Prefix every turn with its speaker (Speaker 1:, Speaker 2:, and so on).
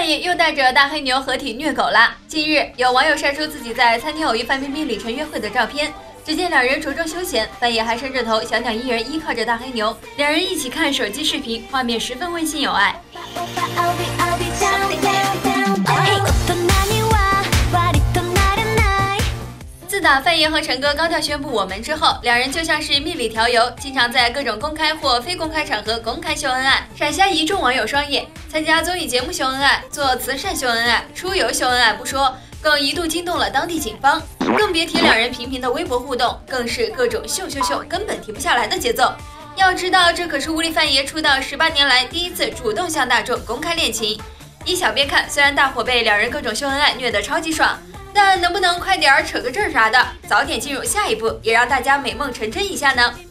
Speaker 1: 范爷又带着大黑牛合体虐狗啦！近日，有网友晒出自己在餐厅偶遇范冰冰、李晨约会的照片，只见两人着装休闲，范爷还伸着头，小鸟依人依靠着大黑牛，两人一起看手机视频，画面十分温馨有爱。自打范爷和陈哥高调宣布我们之后，两人就像是蜜里调油，经常在各种公开或非公开场合公开秀恩爱，闪瞎一众网友双眼。参加综艺节目秀恩爱，做慈善秀恩爱，出游秀恩爱不说，更一度惊动了当地警方，更别提两人频频的微博互动，更是各种秀，根本停不下来的节奏。要知道，这可是吴亦范爷出道18年来第一次主动向大众公开恋情。依小编看，虽然大伙被两人各种秀恩爱虐得超级爽，但能不能快点扯个证啥的，早点进入下一步，也让大家美梦成真一下呢？